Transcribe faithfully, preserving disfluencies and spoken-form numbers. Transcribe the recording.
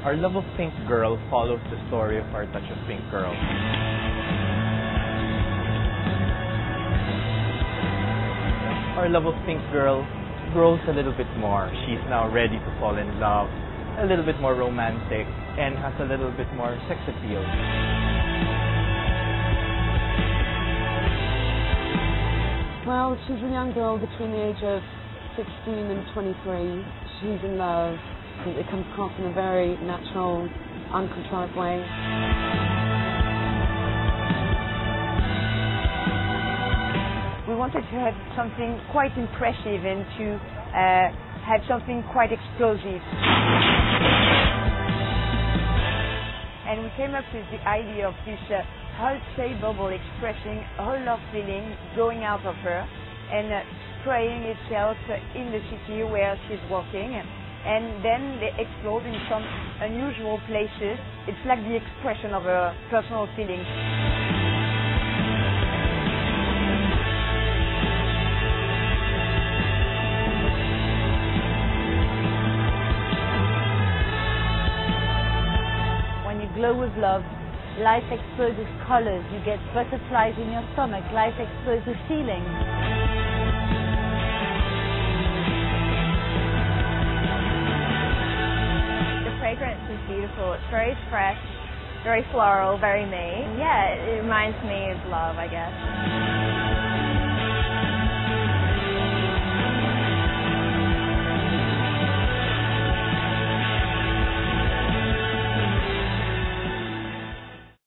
Our Love of Pink Girl follows the story of our Touch of Pink Girl. Our Love of Pink Girl grows a little bit more. She's now ready to fall in love, a little bit more romantic, and has a little bit more sex appeal. Well, she's a young girl between the age of sixteen and twenty-three. She's in love. It comes across in a very natural, uncontrived way. We wanted to have something quite impressive and to uh, have something quite explosive. And we came up with the idea of this uh, Halsey bubble expressing her love feeling going out of her and uh, spraying itself in the city where she's walking, and then they explode in some unusual places. It's like the expression of her personal feelings. When you glow with love, life exposes colors. You get butterflies in your stomach. Life exposes feelings. The fragrance is beautiful. It's very fresh, very floral, very me. Yeah, it reminds me of love, I guess.